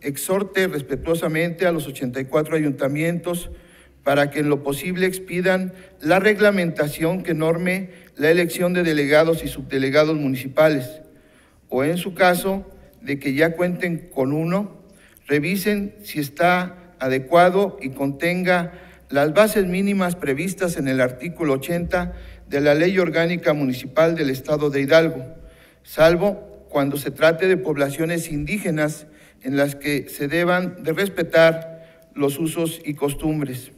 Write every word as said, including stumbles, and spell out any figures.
exhorte respetuosamente a los ochenta y cuatro ayuntamientos para que en lo posible expidan la reglamentación que norme la elección de delegados y subdelegados municipales, o en su caso de que ya cuenten con uno, revisen si está adecuado y contenga las bases mínimas previstas en el artículo ochenta de la Ley Orgánica Municipal del Estado de Hidalgo, salvo cuando se trate de poblaciones indígenas en las que se deban de respetar los usos y costumbres.